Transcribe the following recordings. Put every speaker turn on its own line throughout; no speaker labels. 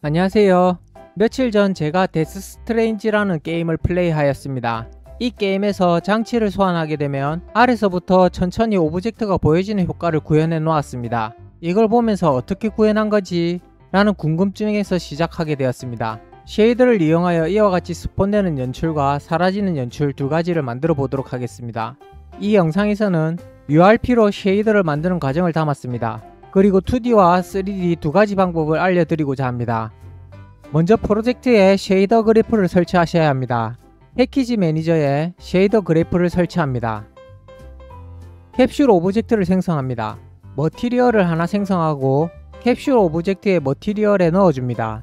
안녕하세요. 며칠 전 제가 데스 스트레인지라는 게임을 플레이하였습니다. 이 게임에서 장치를 소환하게 되면 아래서부터 천천히 오브젝트가 보여지는 효과를 구현해 놓았습니다. 이걸 보면서 어떻게 구현한 거지? 라는 궁금증에서 시작하게 되었습니다. 쉐이더를 이용하여 이와 같이 스폰되는 연출과 사라지는 연출 두 가지를 만들어 보도록 하겠습니다. 이 영상에서는 URP로 쉐이더를 만드는 과정을 담았습니다. 그리고 2D와 3D 두 가지 방법을 알려드리고자 합니다. 먼저 프로젝트에 쉐이더 그래프를 설치하셔야 합니다. 패키지 매니저에 쉐이더 그래프를 설치합니다. 캡슐 오브젝트를 생성합니다. 머티리얼을 하나 생성하고 캡슐 오브젝트의 머티리얼에 넣어줍니다.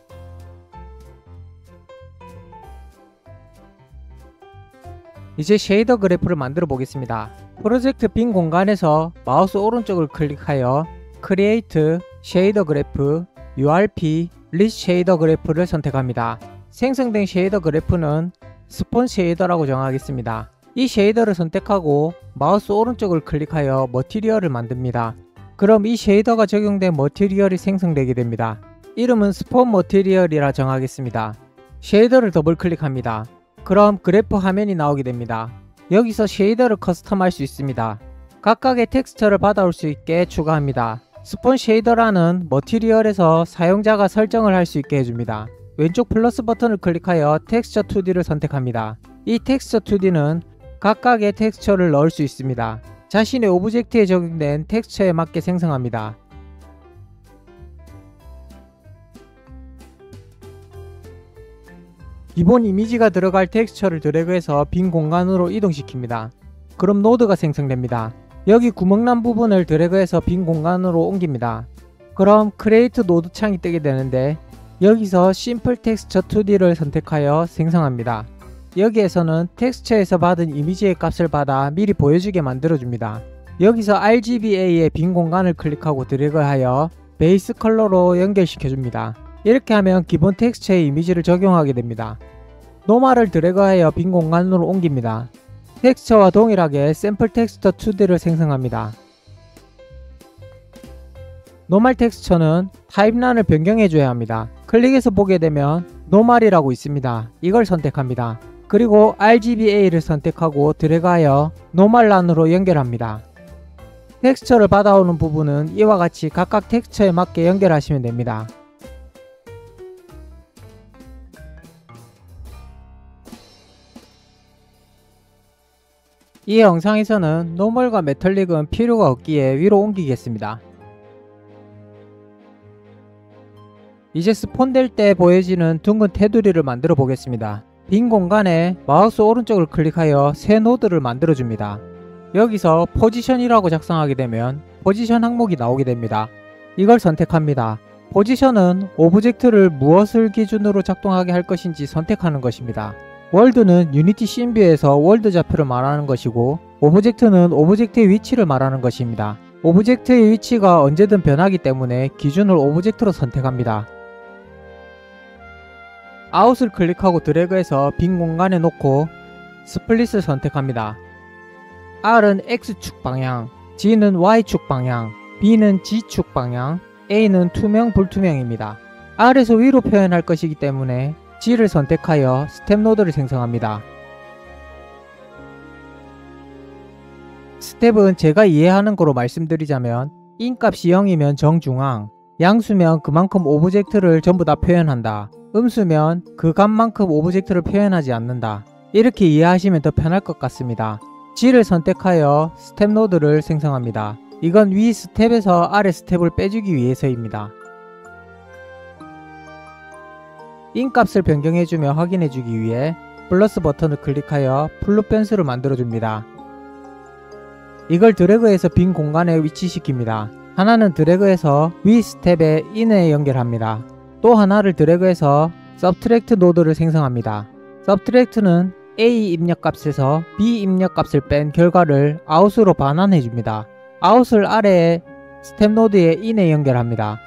이제 쉐이더 그래프를 만들어 보겠습니다. 프로젝트 빈 공간에서 마우스 오른쪽을 클릭하여 Create, 쉐이더 그래프, URP, List 쉐이더 그래프를 선택합니다. 생성된 쉐이더 그래프는 스폰 쉐이더라고 정하겠습니다. 이 쉐이더를 선택하고 마우스 오른쪽을 클릭하여 머티리얼을 만듭니다. 그럼 이 쉐이더가 적용된 머티리얼이 생성되게 됩니다. 이름은 스폰 머티리얼이라 정하겠습니다. 쉐이더를 더블 클릭합니다. 그럼 그래프 화면이 나오게 됩니다. 여기서 쉐이더를 커스텀할 수 있습니다. 각각의 텍스처를 받아올 수 있게 추가합니다. 스폰 쉐이더라는 머티리얼에서 사용자가 설정을 할 수 있게 해줍니다. 왼쪽 플러스 버튼을 클릭하여 텍스처 2D를 선택합니다. 이 텍스처 2D는 각각의 텍스처를 넣을 수 있습니다. 자신의 오브젝트에 적용된 텍스처에 맞게 생성합니다. 기본 이미지가 들어갈 텍스처를 드래그해서 빈 공간으로 이동시킵니다. 그럼 노드가 생성됩니다. 여기 구멍난 부분을 드래그해서 빈 공간으로 옮깁니다. 그럼 크리에이트 노드 창이 뜨게 되는데 여기서 심플 텍스처 2D를 선택하여 생성합니다. 여기에서는 텍스처에서 받은 이미지의 값을 받아 미리 보여주게 만들어줍니다. 여기서 RGBA의 빈 공간을 클릭하고 드래그하여 베이스 컬러로 연결시켜줍니다. 이렇게 하면 기본 텍스처의 이미지를 적용하게 됩니다. 노멀을 드래그하여 빈 공간으로 옮깁니다. 텍스처와 동일하게 샘플 텍스처 2D를 생성합니다. 노멀 텍스처는 타입란을 변경해줘야 합니다. 클릭해서 보게 되면 노멀이라고 있습니다. 이걸 선택합니다. 그리고 RGBA를 선택하고 드래그하여 노멀란으로 연결합니다. 텍스처를 받아오는 부분은 이와 같이 각각 텍스처에 맞게 연결하시면 됩니다. 이 영상에서는 노멀과 메탈릭은 필요가 없기에 위로 옮기겠습니다. 이제 스폰될 때 보여지는 둥근 테두리를 만들어 보겠습니다. 빈 공간에 마우스 오른쪽을 클릭하여 새 노드를 만들어 줍니다. 여기서 포지션이라고 작성하게 되면 포지션 항목이 나오게 됩니다. 이걸 선택합니다. 포지션은 오브젝트를 무엇을 기준으로 작동하게 할 것인지 선택하는 것입니다. 월드는 유니티 씬뷰에서 월드 좌표를 말하는 것이고 오브젝트는 오브젝트의 위치를 말하는 것입니다. 오브젝트의 위치가 언제든 변하기 때문에 기준을 오브젝트로 선택합니다. 아웃을 클릭하고 드래그해서 빈 공간에 놓고 스플릿을 선택합니다. R은 X축 방향, G는 Y축 방향, B는 G축 방향, A는 투명, 불투명입니다. R에서 위로 표현할 것이기 때문에 G를 선택하여 스텝 노드를 생성합니다. 스텝은 제가 이해하는 거로 말씀드리자면 인 값이 0이면 정중앙, 양수면 그만큼 오브젝트를 전부 다 표현한다, 음수면 그 값만큼 오브젝트를 표현하지 않는다, 이렇게 이해하시면 더 편할 것 같습니다. G를 선택하여 스텝 노드를 생성합니다. 이건 위 스텝에서 아래 스텝을 빼주기 위해서입니다. 인 값을 변경해주며 확인해주기 위해 플러스 버튼을 클릭하여 플룻 변수를 만들어줍니다. 이걸 드래그해서 빈 공간에 위치시킵니다. 하나는 드래그해서 위 스텝의 인에 연결합니다. 또 하나를 드래그해서 서브트랙트 노드를 생성합니다. 서브트랙트는 A 입력값에서 B 입력값을 뺀 결과를 아웃으로 반환해줍니다. 아웃을 아래의 스텝 노드의 인에 연결합니다.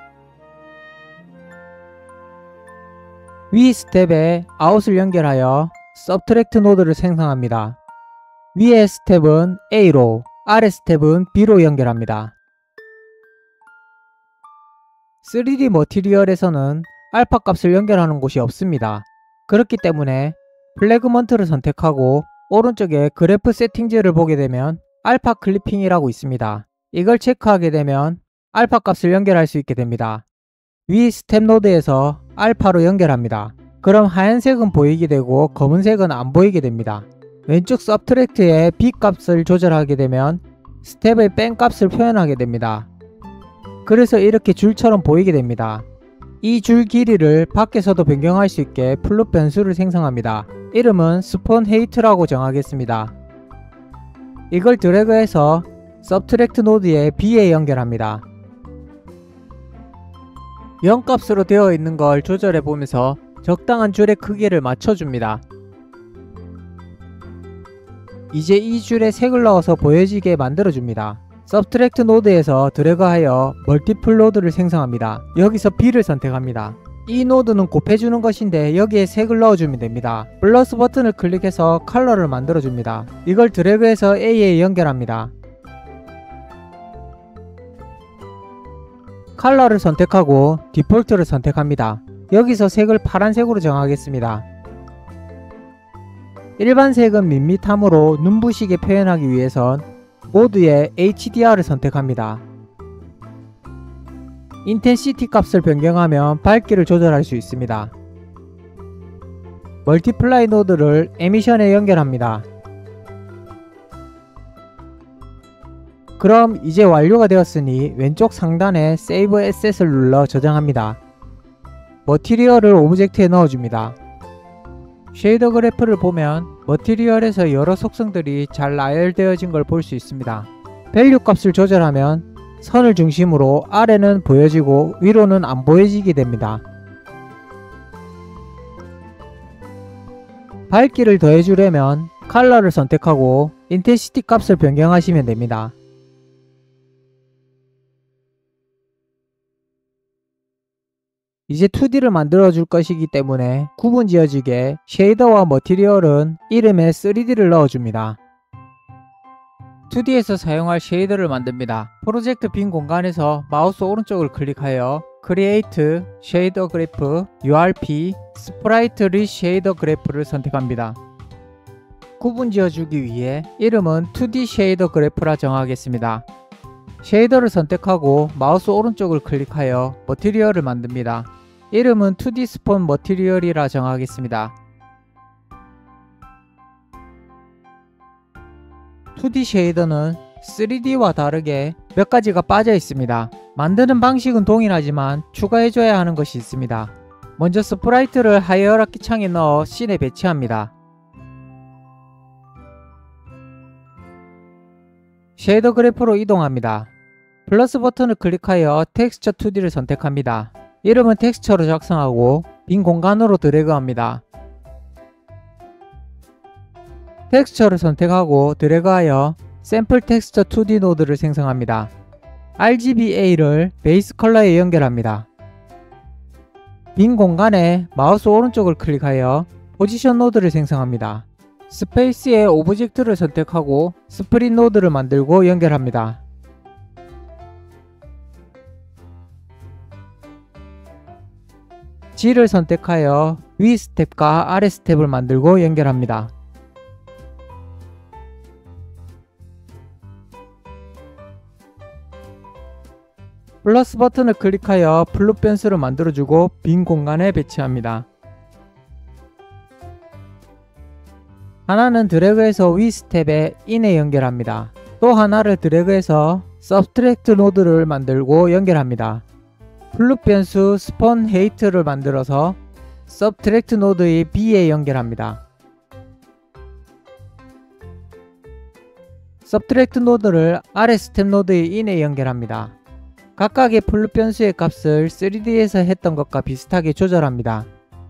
위 스텝에 아웃을 연결하여 서브트랙트 노드를 생성합니다. 위의 스텝은 A로, 아래 스텝은 B로 연결합니다. 3D 머티리얼에서는 알파 값을 연결하는 곳이 없습니다. 그렇기 때문에 플래그먼트를 선택하고 오른쪽에 그래프 세팅즈를 보게 되면 알파 클리핑이라고 있습니다. 이걸 체크하게 되면 알파 값을 연결할 수 있게 됩니다. 위 스텝 노드에서 알파로 연결합니다. 그럼 하얀색은 보이게 되고 검은색은 안 보이게 됩니다. 왼쪽 서브트랙트의 B 값을 조절하게 되면 스텝의 뺀 값을 표현하게 됩니다. 그래서 이렇게 줄처럼 보이게 됩니다. 이 줄 길이를 밖에서도 변경할 수 있게 플롯 변수를 생성합니다. 이름은 스폰 헤이트라고 정하겠습니다. 이걸 드래그해서 서브트랙트 노드에 B에 연결합니다. 0값으로 되어 있는 걸 조절해 보면서 적당한 줄의 크기를 맞춰줍니다. 이제 이 줄에 색을 넣어서 보여지게 만들어줍니다. 서브트랙트 노드에서 드래그하여 멀티플 노드를 생성합니다. 여기서 B를 선택합니다. 이 노드는 곱해주는 것인데 여기에 색을 넣어주면 됩니다. 플러스 버튼을 클릭해서 컬러를 만들어줍니다. 이걸 드래그해서 A에 연결합니다. 컬러를 선택하고 디폴트를 선택합니다. 여기서 색을 파란색으로 정하겠습니다. 일반 색은 밋밋함으로 눈부시게 표현하기 위해선 모드의 HDR을 선택합니다. 인텐시티 값을 변경하면 밝기를 조절할 수 있습니다. 멀티플라이 노드를 에미션에 연결합니다. 그럼 이제 완료가 되었으니 왼쪽 상단에 Save Asset을 눌러 저장합니다. 머티리얼을 오브젝트에 넣어줍니다. 쉐이더 그래프를 보면 머티리얼에서 여러 속성들이 잘 나열되어진 걸 볼 수 있습니다. 밸류 값을 조절하면 선을 중심으로 아래는 보여지고 위로는 안 보여지게 됩니다. 밝기를 더해주려면 컬러를 선택하고 인텐시티 값을 변경하시면 됩니다. 이제 2D를 만들어 줄 것이기 때문에 구분 지어지게 쉐이더와 머티리얼은 이름에 3D를 넣어줍니다. 2D에서 사용할 쉐이더를 만듭니다. 프로젝트 빈 공간에서 마우스 오른쪽을 클릭하여 Create, Shader Graph, URP, Sprite Reshader Graph를 선택합니다. 구분 지어주기 위해 이름은 2D Shader Graph라 정하겠습니다. 쉐이더를 선택하고 마우스 오른쪽을 클릭하여 머티리얼을 만듭니다. 이름은 2D 스폰 머티리얼이라 정하겠습니다. 2D 쉐이더는 3D와 다르게 몇 가지가 빠져 있습니다. 만드는 방식은 동일하지만 추가해줘야 하는 것이 있습니다. 먼저 스프라이트를 하이어라키 창에 넣어 씬에 배치합니다. 쉐이더 그래프로 이동합니다. 플러스 버튼을 클릭하여 텍스처 2D를 선택합니다. 이름은 텍스처로 작성하고 빈 공간으로 드래그합니다. 텍스처를 선택하고 드래그하여 샘플 텍스처 2D 노드를 생성합니다. RGBA를 베이스 컬러에 연결합니다. 빈 공간에 마우스 오른쪽을 클릭하여 포지션 노드를 생성합니다. 스페이스에 오브젝트를 선택하고 스프릿 노드를 만들고 연결합니다. G를 선택하여 위 스텝과 아래 스텝을 만들고 연결합니다. 플러스 버튼을 클릭하여 플롯 변수를 만들어주고 빈 공간에 배치합니다. 하나는 드래그해서 위 스텝에 인에 연결합니다. 또 하나를 드래그해서 서브트랙트 노드를 만들고 연결합니다. 플롯 변수 스폰 헤이트를 만들어서 서브트랙트 노드의 B에 연결합니다. 서브트랙트 노드를 아래 스텝 노드의 인에 연결합니다. 각각의 플롯 변수의 값을 3D에서 했던 것과 비슷하게 조절합니다.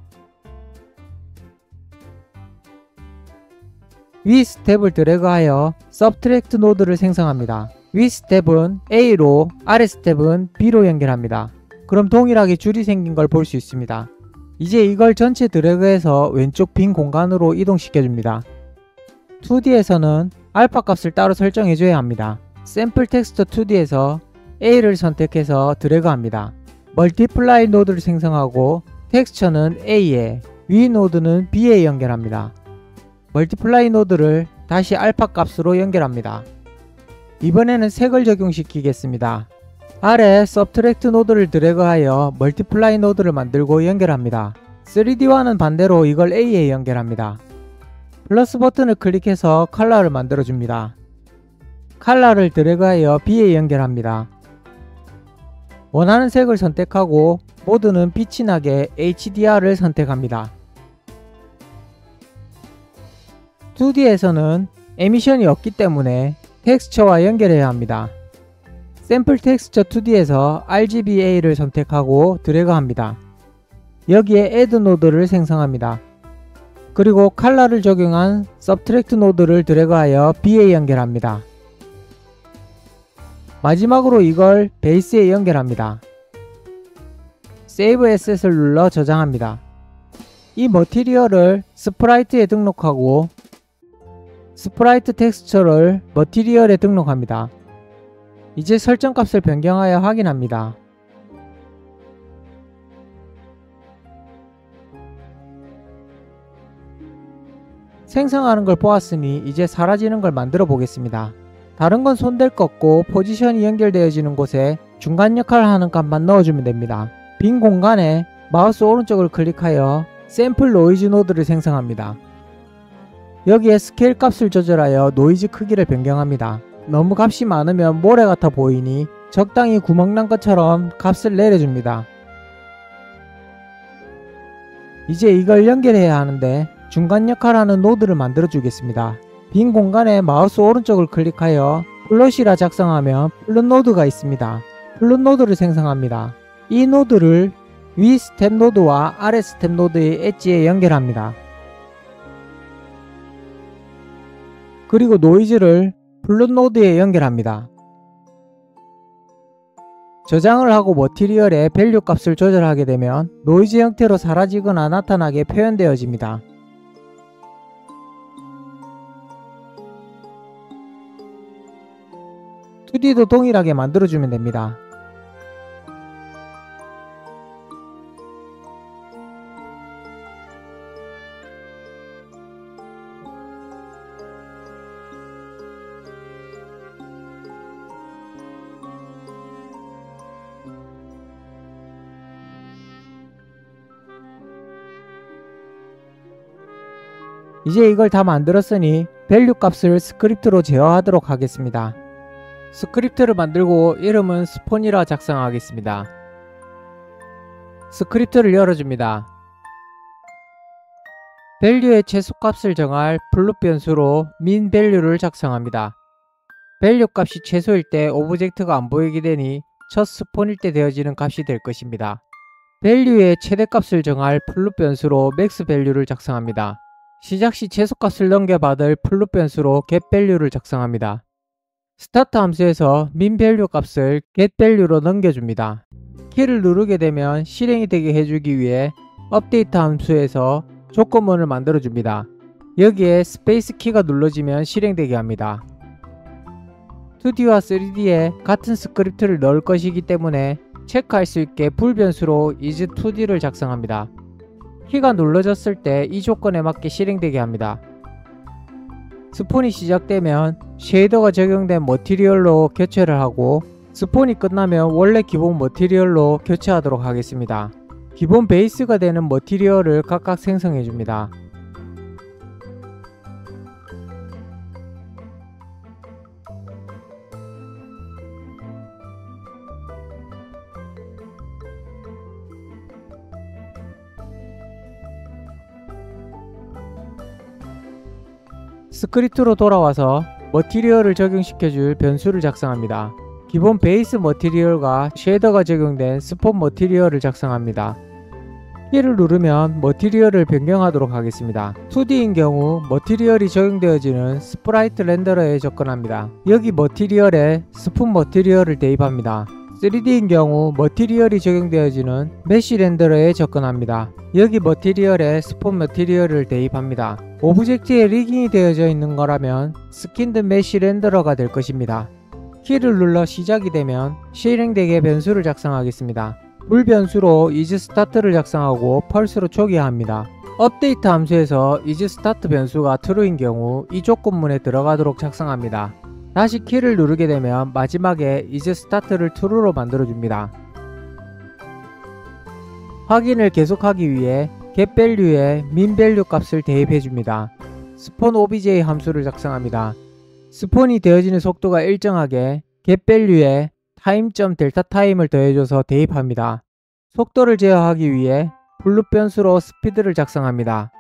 위 스텝을 드래그하여 서브트랙트 노드를 생성합니다. 위 스텝은 A로 아래 스텝은 B로 연결합니다. 그럼 동일하게 줄이 생긴 걸 볼 수 있습니다. 이제 이걸 전체 드래그해서 왼쪽 빈 공간으로 이동시켜줍니다. 2D에서는 알파 값을 따로 설정해줘야 합니다. 샘플 텍스처 2D에서 A를 선택해서 드래그합니다. 멀티플라이 노드를 생성하고 텍스처는 A에, 위 노드는 B에 연결합니다. 멀티플라이 노드를 다시 알파 값으로 연결합니다. 이번에는 색을 적용시키겠습니다. 아래 서브트랙트 노드를 드래그하여 멀티플라이 노드를 만들고 연결합니다. 3D와는 반대로 이걸 A에 연결합니다. 플러스 버튼을 클릭해서 컬러를 만들어줍니다. 컬러를 드래그하여 B에 연결합니다. 원하는 색을 선택하고 모드는 빛이 나게 HDR을 선택합니다. 2D에서는 에미션이 없기 때문에 텍스처와 연결해야 합니다. 샘플 텍스처 2D에서 RGBA를 선택하고 드래그합니다. 여기에 Add 노드를 생성합니다. 그리고 컬러를 적용한 서브트랙트 노드를 드래그하여 B에 연결합니다. 마지막으로 이걸 베이스에 연결합니다. Save Asset을 눌러 저장합니다. 이 머티리얼을 스프라이트에 등록하고 스프라이트 텍스처를 머티리얼에 등록합니다. 이제 설정값을 변경하여 확인합니다. 생성하는 걸 보았으니 이제 사라지는 걸 만들어 보겠습니다. 다른 건 손댈 거 없고 포지션이 연결되어지는 곳에 중간 역할을 하는 값만 넣어주면 됩니다. 빈 공간에 마우스 오른쪽을 클릭하여 샘플 노이즈 노드를 생성합니다. 여기에 스케일 값을 조절하여 노이즈 크기를 변경합니다. 너무 값이 많으면 모래 같아 보이니 적당히 구멍난 것처럼 값을 내려줍니다. 이제 이걸 연결해야 하는데 중간 역할하는 노드를 만들어 주겠습니다. 빈 공간에 마우스 오른쪽을 클릭하여 플롯이라 작성하면 플롯 노드가 있습니다. 플롯 노드를 생성합니다. 이 노드를 위 스텝 노드와 아래 스텝 노드의 엣지에 연결합니다. 그리고 노이즈를 플롯 노드에 연결합니다. 저장을 하고 머티리얼의 밸류 값을 조절하게 되면 노이즈 형태로 사라지거나 나타나게 표현되어집니다. 2D도 동일하게 만들어주면 됩니다. 이제 이걸 다 만들었으니 밸류 값을 스크립트로 제어하도록 하겠습니다. 스크립트를 만들고 이름은 스폰이라 작성하겠습니다. 스크립트를 열어줍니다. 밸류의 최소값을 정할 플룻 변수로 min 밸류를 작성합니다. 밸류 값이 최소일 때 오브젝트가 안 보이게 되니 첫 스폰일 때 되어지는 값이 될 것입니다. 밸류의 최대값을 정할 플룻 변수로 max 밸류를 작성합니다. 시작 시 최소값을 넘겨받을 플룻 변수로 getValue를 작성합니다. 스타트 함수에서 minValue 값을 getValue로 넘겨줍니다. 키를 누르게 되면 실행이 되게 해주기 위해 update 함수에서 조건문을 만들어줍니다. 여기에 스페이스 키가 눌러지면 실행되게 합니다. 2D와 3D에 같은 스크립트를 넣을 것이기 때문에 체크할 수 있게 불변수로 is2D를 작성합니다. 키가 눌러졌을 때 이 조건에 맞게 실행되게 합니다. 스폰이 시작되면 쉐이더가 적용된 머티리얼로 교체를 하고 스폰이 끝나면 원래 기본 머티리얼로 교체하도록 하겠습니다. 기본 베이스가 되는 머티리얼을 각각 생성해 줍니다. 스크립트로 돌아와서 머티리얼을 적용시켜줄 변수를 작성합니다. 기본 베이스 머티리얼과 쉐이더가 적용된 스폰 머티리얼을 작성합니다. 키를 누르면 머티리얼을 변경하도록 하겠습니다. 2D인 경우 머티리얼이 적용되어지는 스프라이트 렌더러에 접근합니다. 여기 머티리얼에 스푼 머티리얼을 대입합니다. 3D인 경우 머티리얼이 적용되어지는 메쉬 렌더러에 접근합니다. 여기 머티리얼에 스폰 머티리얼을 대입합니다. 오브젝트에 리깅이 되어져 있는 거라면 스킨드 메쉬 렌더러가 될 것입니다. 키를 눌러 시작이 되면 실행되게 변수를 작성하겠습니다. 불 변수로 isStart를 작성하고 펄스로 초기화합니다. 업데이트 함수에서 isStart 변수가 true인 경우 이 조건문에 들어가도록 작성합니다. 다시 키를 누르게 되면 마지막에 isStart를 true로 만들어줍니다. 확인을 계속하기 위해 getValue에 minValue 값을 대입해줍니다. spawnObj 함수를 작성합니다. 스폰이 되어지는 속도가 일정하게 getValue에 time.deltaTime을 더해줘서 대입합니다. 속도를 제어하기 위해 블루 변수로 스피드를 작성합니다.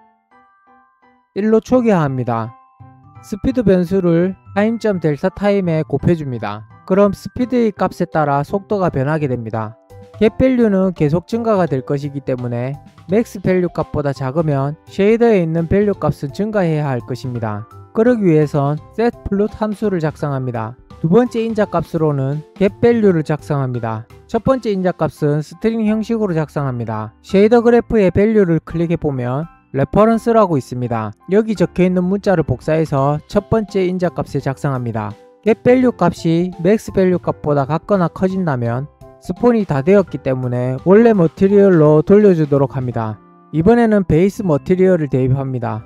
1로 초기화합니다. 스피드 변수를 time.deltaTime에 곱해줍니다. 그럼 스피드의 값에 따라 속도가 변하게 됩니다. getValue는 계속 증가가 될 것이기 때문에 maxValue 값보다 작으면 쉐이더에 있는 밸류 값은 증가해야 할 것입니다. 그러기 위해선 setFloat 함수를 작성합니다. 두 번째 인자값으로는 getValue를 작성합니다. 첫 번째 인자값은 스트링 형식으로 작성합니다. 쉐이더 그래프의 밸류를 클릭해보면 레퍼런스라고 있습니다. 여기 적혀있는 문자를 복사해서 첫 번째 인자값에 작성합니다. getValue 값이 maxValue 값보다 같거나 커진다면 스폰이 다 되었기 때문에 원래 머티리얼로 돌려주도록 합니다. 이번에는 베이스 머티리얼을 대입합니다.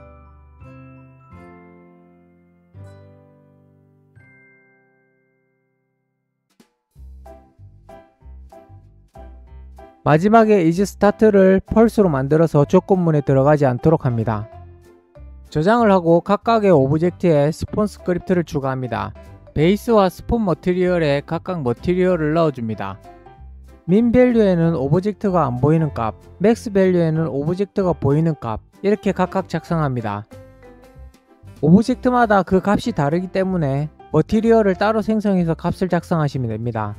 마지막에 isStart를 펄스로 만들어서 조건문에 들어가지 않도록 합니다. 저장을 하고 각각의 오브젝트에 스폰 스크립트를 추가합니다. 베이스와 스폰 머티리얼에 각각 머티리얼을 넣어줍니다. minValue에는 오브젝트가 안 보이는 값, maxValue에는 오브젝트가 보이는 값, 이렇게 각각 작성합니다. 오브젝트마다 그 값이 다르기 때문에 머티리얼을 따로 생성해서 값을 작성하시면 됩니다.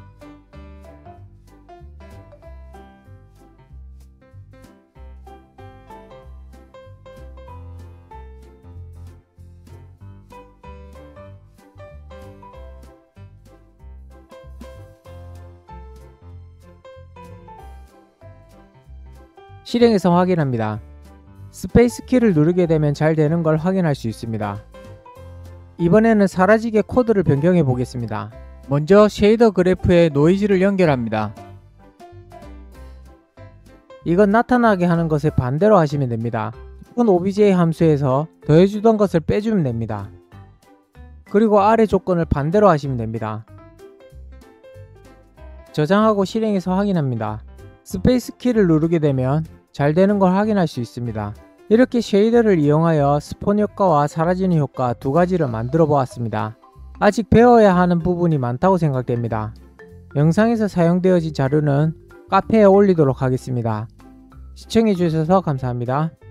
실행해서 확인합니다. 스페이스 키를 누르게 되면 잘 되는 걸 확인할 수 있습니다. 이번에는 사라지게 코드를 변경해 보겠습니다. 먼저 쉐이더 그래프에 노이즈를 연결합니다. 이건 나타나게 하는 것을 반대로 하시면 됩니다. spawnObj 함수에서 더해주던 것을 빼주면 됩니다. 그리고 아래 조건을 반대로 하시면 됩니다. 저장하고 실행해서 확인합니다. 스페이스 키를 누르게 되면 잘 되는 걸 확인할 수 있습니다. 이렇게 쉐이더를 이용하여 스폰 효과와 사라지는 효과 두 가지를 만들어 보았습니다. 아직 배워야 하는 부분이 많다고 생각됩니다. 영상에서 사용되어진 자료는 카페에 올리도록 하겠습니다. 시청해 주셔서 감사합니다.